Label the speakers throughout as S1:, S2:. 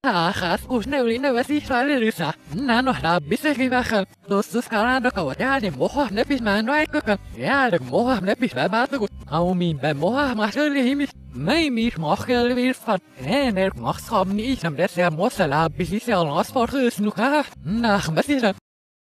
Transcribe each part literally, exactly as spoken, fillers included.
S1: Ach, usnelina vasisvalirisa. Nano rabiseki vakan. Tustus kalando kawajade moha nepis manwaikakan. Ja, de moha nepis babatagut. Aumin bij moha masuli himis. Mij mis mochel weer van. En er mag schap niet om dat er mossela bisisi al asportus nu ha. Nach basisa.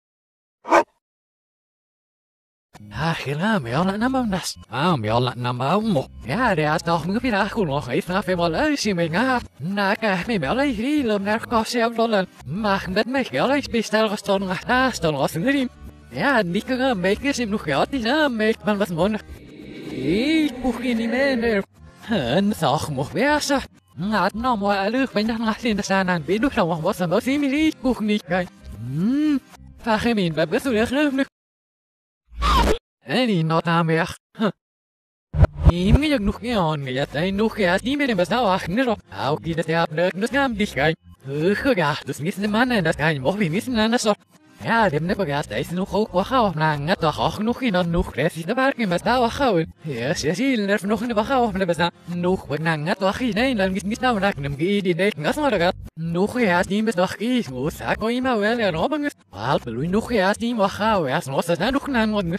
S1: Ach, ja, mir nama nas. Ah, mir nama mo. Ja, der hat doch mir wieder gut noch. Ich darf mal euch mit nach. Na, kann mir mal ein Riel um nach Kasse wollen. Mach mit mich ja, ich bestell was dann nach das dann was drin. Ja, nicht gar make es im noch ja, die make man was mon. Ich buch ihn nicht mehr. Ein Sach muss wer sagt. Hat noch mal alle, wenn ich nach den Sanan bin, du noch was am sie mir ich buch nicht kein. Hm. Fach mir, was bist du denn? Any not aan meer. Die moet ik nog gaan. Ja, zijn nog ja, die met hem bestaan achter op. Ook die dat ja, leuk, dus gaan die schijn. Ugh, ja, dus missen de mannen, dat kan je nog weer missen aan de soort. Ja, die hebben net hij is nog ook wat gauw. Nou, net toch ook nog in dan nog rest is de werking met daar wat gauw. Ja, ze zien er nog in de wat gauw met bestaan. Nog wat nou net toch hier nee, dan is niet nou dat ik hem die die deed gas maar dat. Nog ja, die met toch is moet. Ik kan je maar wel er op. Al beloei nog ja, die wat gauw. Ja, zoals dat nog nou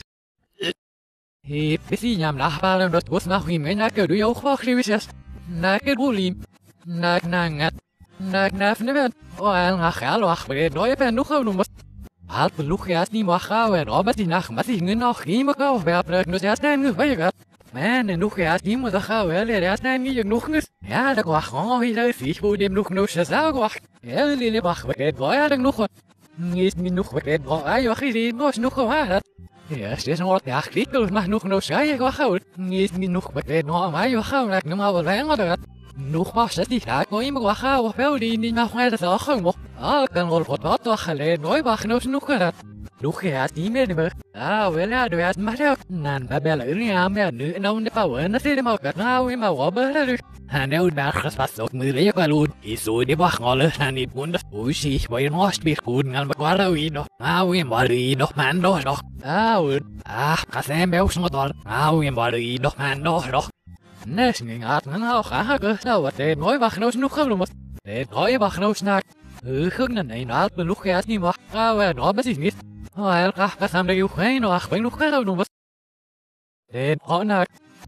S1: He, busy yam lahbal and was nach him in a good yo khrivis. Naked bully. Nak nangat. Nak naf never. Oh, I'll hal wach with no pen no no. Halt beloeg ja niet mag gaan en Robert die nacht maar die nog niet mag gaan bij plek dus ja staan nu weet je man en nog ja die moet gaan wel ja staan niet nog eens ja dat wacht gewoon weer ik moet hem nog nog zo wacht ja lille wacht wat het waar dan nog niet niet nog wat het waar je wacht is nog nog waar ja, het is nog ja, ik wil maar nog nog zeggen, ik wacht goed. Niet niet nog wat het nog maar je wacht ik nog maar wat langer dat. Nog was het niet, ik moet iemand wachten of wel die niet nog meer dat al gewoon. Ah, kan wel wat wat toch geleden nooit wachten nog nog dat. Nog ja, die meer. Ah, wel ja, doe het maar ook. Dan babellen ja, maar nu nou de power en dat is maar dat nou in maar wabbelen. En nou daar was ook moeilijk wel is zo die wacht alles en niet wonder. Hoe zie ik bij een hospice goed en we waren weer nog. Nou in maar nog man nog nog. Ah, ah, kan zijn bij ons nog wel. Nou in maar nog man nog nog. Nee, ging het nou gaan nou wat het mooi wacht nog nog gewoon. Het mooi wacht nog snaak. Goed dan nee, nou beloeg je het niet wacht. Nou en dat is niet. Oh, el ga ga samen je geen nog ben nog gaan doen wat. Het honak.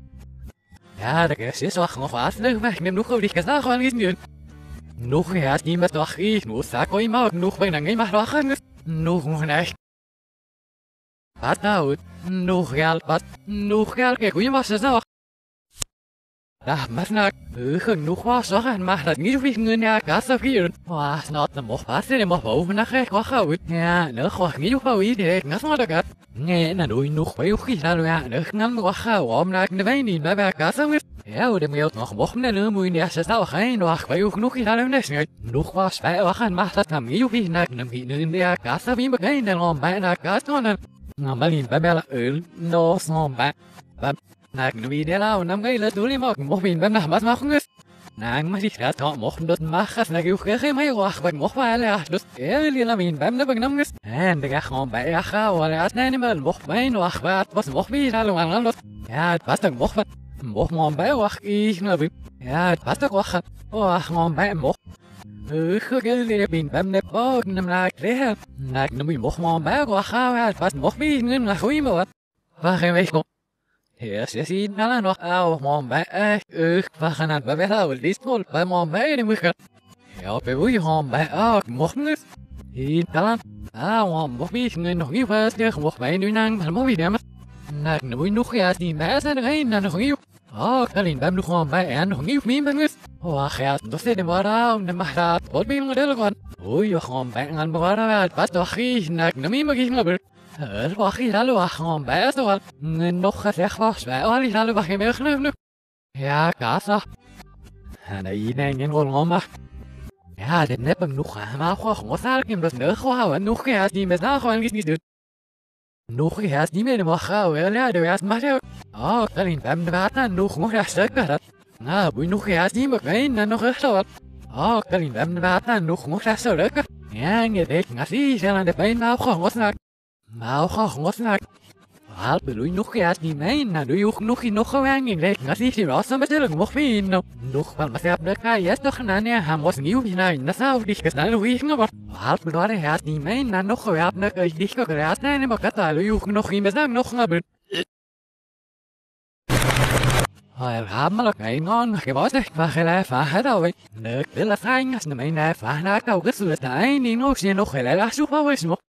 S1: Ja, dat is is wacht nog wat. Nee, ik neem nog die gezag gewoon niet meer. Nog ja, die met wacht ik nog zak hoe je maar nog ben dan niet maar wachten. Nog nog nee. Wat nou? Nog geld wat? Nog geld kijk hoe je was zo. Daar maar nou, genoeg was zeggen, maar dat niet hoef ik naar kassa vieren. Was not de mocht pas in de boven naar gek wat goed. Ja, nog wat niet hoe je direct naar wat dat. Nee, dan doe je nog bij je dan ja, nog gaan wat gauw om naar de wijn niet bij kassa weer. Ja, de mail nog mocht me dan moet je eerst zelf geen wacht bij je genoeg hier aan de nog was bij wachten, maar dat dan niet hoef je naar de de kassa weer begin dan om bij naar kassa dan. Nou, maar niet bij bellen, no, no, bij. Nak nu dia lau nam gay le tuli mok mok bin bam nah mas mok ngus nang masih rat kok mok dot makas nak yu ke mai wah bak mok ba le dot e li la min bam na bak nam ngus en de gachon ba ya kha wala at nani mal mok bain wah ba bas mok bi la lo an dot ja pas tak mok ba mok mon ba wah ich na bi ja pas tak wah wah mon ba mok ừ khơi cái li bin bam ne po nam la re nak nu mi mok mon ba wah kha pas mok bi ngin na khui mo ba khe mai mok Ja, ze zien alle nog oude man bij echt ugh, we gaan het bij wel die school bij man bij de muur. Ja, bij hoe je gewoon bij ook mocht niet. Hier dan, ah, man, mocht niet nu nog niet was, die mocht bij nu nang, maar mocht niet nemen. Nou, nu moet je nog ja, die bij zijn er een, dan nog nieuw. Oh, alleen bij nog gewoon bij en nog nieuw meer ben oh, ja, dat zit in wat aan, dan mag dat, wat ben je nog deel van? Hoe je gewoon bij aan bewaren, wat toch is, nou, nu meer mag ik nog Het wacht je dan wacht gewoon bij het wel. Nog gezegd was bij al die dan wacht je meer genoeg. Ja, kassa. En dat je denkt in gewoon maar. Ja, dit heb ik nog maar gewoon wat zal ik hem dat nog houden. Nog ja, die met nou gewoon niet doen. Nog ja, die met hem houden. Ja, de rest maar ook. Oh, kan in hem de water nog nog dat stuk dat. Nou, moet nog ja, die met mij dan nog echt wat. Oh, kan in hem de water nog nog dat stuk. Ja, je denkt, als die zijn aan de pijn nou gewoon wat naar. Maar gewoon wat naar. Al beluy nog ja die mijn na doe je nog nog gewoon in leek nasi si rasa betul nog fin no nog van masap de kai yes toch na ne ham was nieuw hina na sau dich ges na lu ich aber al beluy ja die mijn na nog ja na ich dich gerat na ne makata lu noch in besam noch aber Al haben wir kein on gewas ich war hela fa hada we ne will la sang as ne mein na fa na ka gesul da ein noch sie noch hela super was noch